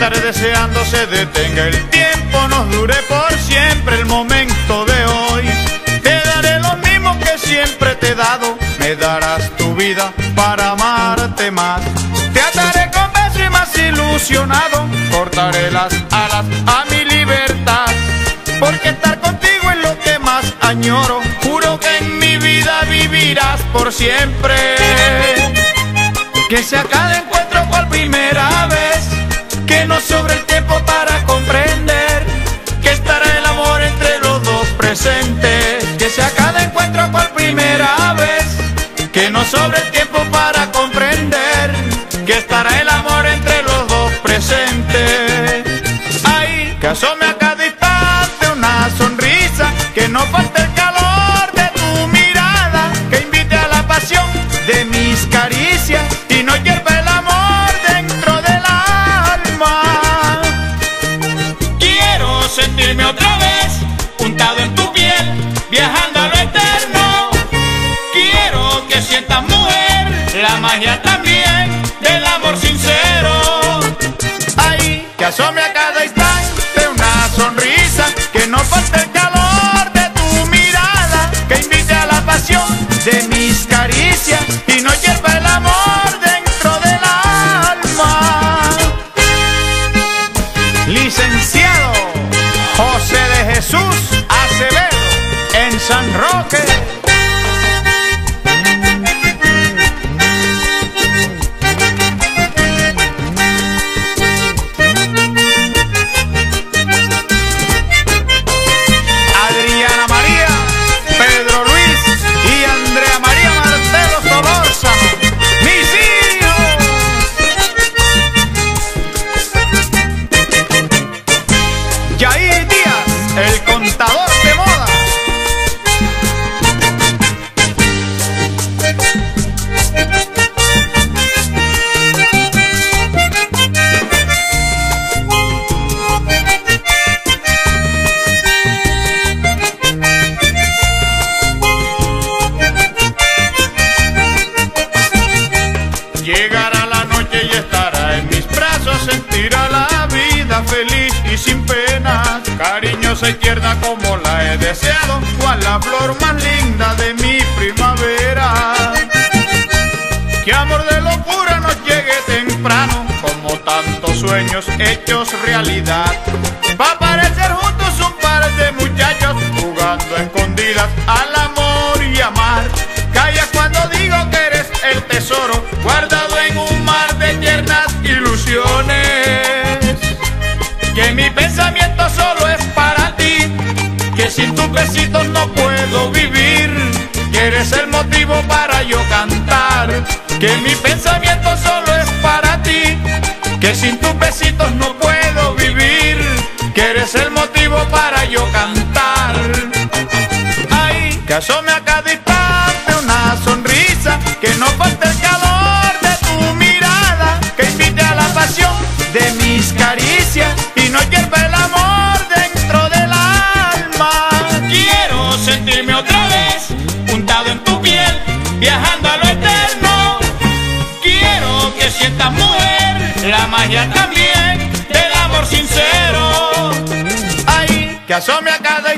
estaré deseando se detenga el tiempo, nos dure por siempre el momento de hoy. Te daré lo mismo que siempre te he dado, me darás tu vida para amarte más. Te ataré con beso y más ilusionado, cortaré las alas a mi libertad, porque estar contigo es lo que más añoro. Juro que en mi vida vivirás por siempre. Que sea cada encuentro cual primera vez, que no sobre el tiempo para comprender que estará el amor entre los dos presentes. Que sea cada encuentro cual primera vez, que no sobre el tiempo para comprender que estará el amor entre los dos presentes. Ay, que asome a cada instante una sonrisa, que no falte el calor de tu mirada, que invite a la pasión de mis caricias y no hierva el amor dentro del alma. Quiero sentirme otra vez untado en tu piel, viajando a lo eterno. Quiero que sientas, mujer, la magia también del amor sincero. Ay, que asome a cada instante una sonrisa, que no falte el calor de tu mirada, que invite a la pasión de mis caricias y no hierva el amor dentro del alma. Licenciado José de Jesús Acevedo, en San Roque. El contador de moda. Llegará la noche y estará en mis brazos, sentirá la vida feliz y sin penas, cariñosa y tierna como la he deseado, cual la flor más linda de mi primavera. Que amor de locura nos llegue temprano, como tantos sueños hechos realidad, va a parecer juntos un par de muchachos jugando a escondidas al amor y amar. Calla cuando digo que eres el tesoro guardado en un mar de tiernas ilusiones, que mi pensamiento solo es para ti, que sin tus besitos no puedo vivir, que eres el motivo para yo cantar, que mi pensamiento solo es para ti, que sin tus besitos no puedo vivir, que eres el motivo para yo cantar. Ay, que asome a cada instante una sonrisa, que no falte el calor de tu mirada, que invite a la pasión de mis caricias y no hierva el amor dentro del alma. Quiero sentirme otra vez untado en tu piel, viajando a lo eterno. Quiero que sientas, mujer, la magia también del amor sincero. Ay, que asome a cada